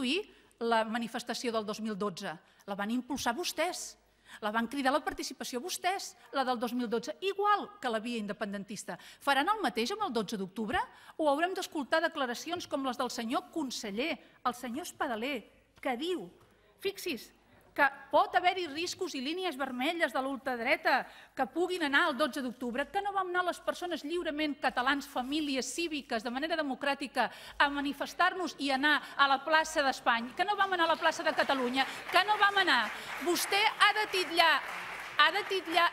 produir la manifestació del 2012? La van impulsar vostès. La van cridar a la participació vostès, la del 2012, igual que la via independentista. Faran el mateix amb el 12 d'octubre o haurem d'escoltar declaracions com les del senyor conseller, el senyor Espadaler, que diu, fixi's, que pot haver-hi riscos i línies vermelles de l'ultradreta que puguin anar el 12 d'octubre, que no vam anar les persones lliurement catalans, famílies cíviques, de manera democràtica, a manifestar-nos i anar a la plaça d'Espanya, que no vam anar a la plaça de Catalunya, que no vam anar. Vostè ha de titllar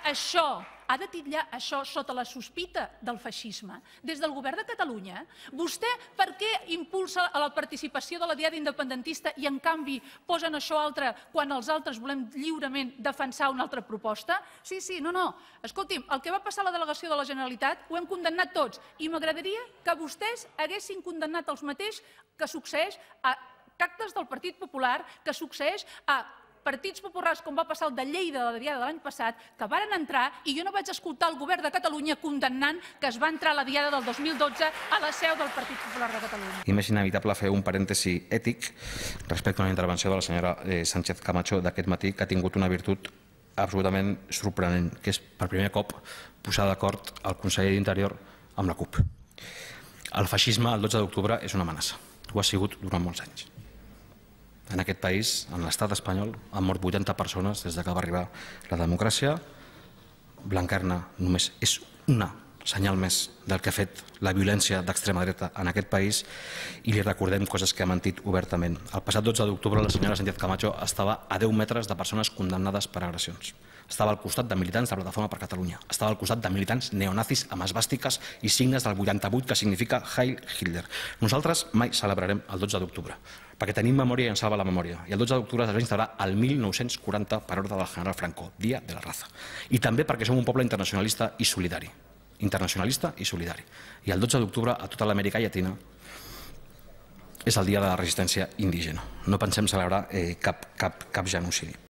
això sota la sospita del feixisme. Des del govern de Catalunya, vostè per què impulsa la participació de la Diada Independentista i en canvi posen això altre quan els altres volem lliurement defensar una altra proposta? Sí, no. Escolti'm, el que va passar a la delegació de la Generalitat ho hem condemnat tots i m'agradaria que vostès haguessin condemnat els mateix que succeeix a actes del Partit Popular, que succeeix a partits populars, com va passar el de Lleida de la Diada de l'any passat, que varen entrar i jo no vaig escoltar el govern de Catalunya condemnant que es va entrar a la Diada del 2012 a la seu del Partit Popular de Catalunya. I m'és inevitable fer un parèntesi ètic respecte a una intervenció de la senyora Sánchez Camacho d'aquest matí, que ha tingut una virtut absolutament sorprenent, que és per primer cop posar d'acord el conseller d'Interior amb la CUP. El feixisme el 12 d'octubre és una amenaça. Ho ha sigut durant molts anys. En aquest país, en l'estat espanyol, han mort 80 persones des que va arribar la democràcia. Blanquerna només és una senyal més del que ha fet la violència d'extrema dreta en aquest país i li recordem coses que ha mentit obertament. El passat 12 d'octubre la senyora Sánchez Camacho estava a 10 metres de persones condemnades per agressions. Estava al costat de militants de Plataforma per Catalunya. Estava al costat de militants neonazis amb esvàstiques i signes del 88 que significa Heil Hitler. Nosaltres mai celebrarem el 12 d'octubre perquè tenim memòria i ens salva la memòria. I el 12 d'octubre es va instaurar el 1940 per ordre del general Franco, Dia de la Raza. I també perquè som un poble internacionalista i solidari. Internacionalista i solidari. I el 12 d'octubre a tota l'Amèrica Llatina és el dia de la resistència indígena. No pensem celebrar cap genocidi.